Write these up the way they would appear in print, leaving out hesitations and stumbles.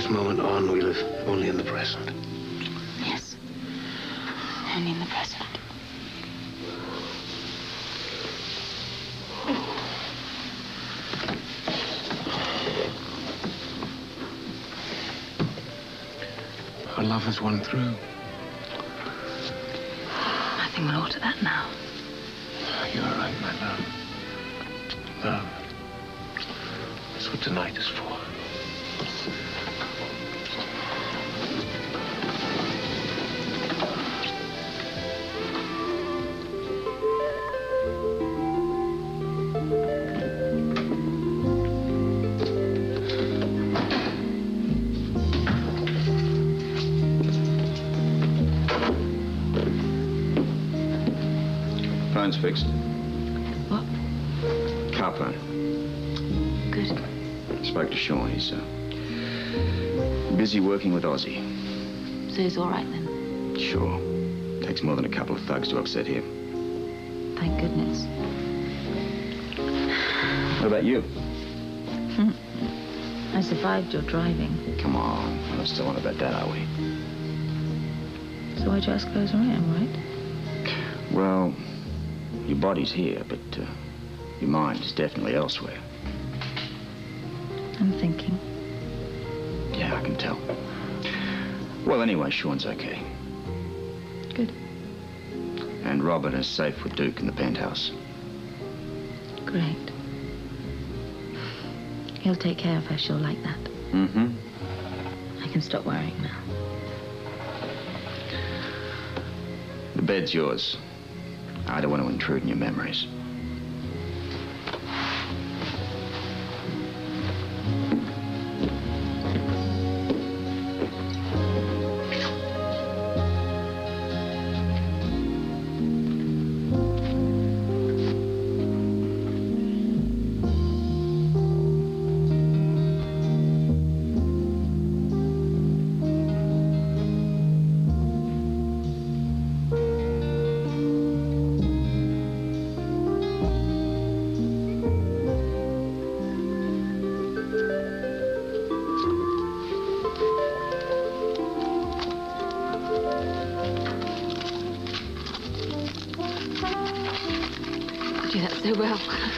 this moment on, we live only in the present. Yes. Only in the present. Our love has won through. Nothing will alter that now. You're right, my love. Love. That's what tonight is for. Phone's fixed. What? Car phone. Good. Spoke to Sean. He's busy working with Ozzy. So he's all right then? Sure. Takes more than a couple of thugs to upset him. Thank goodness. What about you? I survived your driving. Come on. We're not still on about that, are we? So why'd you ask if I was all right? I'm right. Well, your body's here, but your mind is definitely elsewhere. I'm thinking. Yeah, I can tell. Well, anyway, Sean's okay. Good. And Robert is safe with Duke in the penthouse. Great. He'll take care of her, she'll like that. Mm-hmm. I can stop worrying now. The bed's yours. I don't want to intrude in your memories. Do that so well.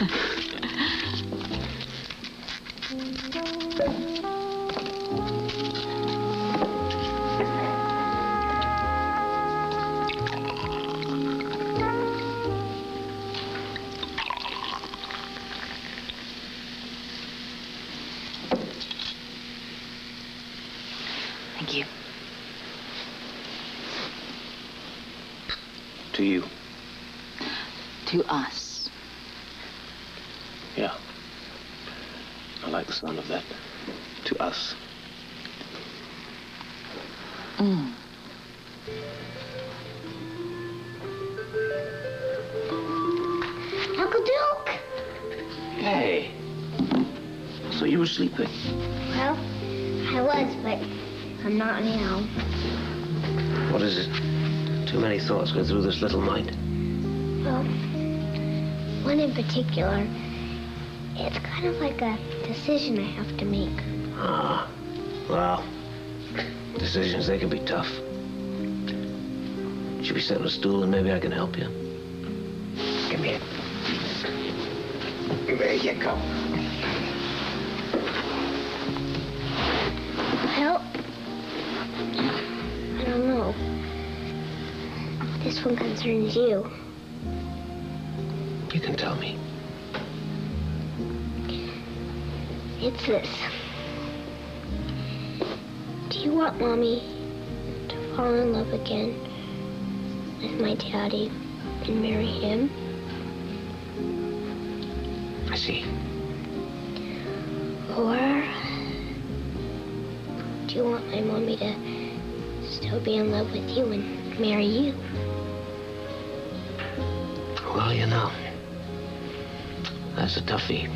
Thank you. To you. To us. Yeah. I like the sound of that. To us. Uncle Duke! Hey. So you were sleeping? Well, I was, but I'm not now. What is it? Too many thoughts go through this little mind. Well, one in particular. It's kind of like a decision I have to make. Ah, well, decisions, they can be tough. Should we sit on a stool and maybe I can help you? Come here. There you go. Well, I don't know. This one concerns you. You can tell me. It's this. Do you want Mommy to fall in love again with my daddy and marry him? I see. Or do you want my Mommy to still be in love with you and marry you? Well, you know, that's a toughie.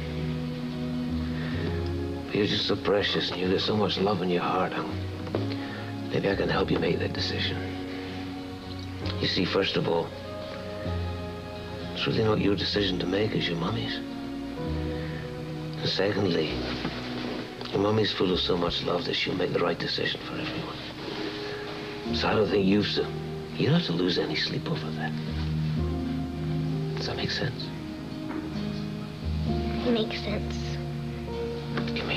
You're just so precious and you got so much love in your heart. Maybe I can help you make that decision. You see, first of all, it's really not your decision to make, it's your Mommy's. And secondly, Your Mommy's full of so much love that she'll make the right decision for everyone. So I don't think you don't have to lose any sleep over that. Does that make sense? It makes sense. Come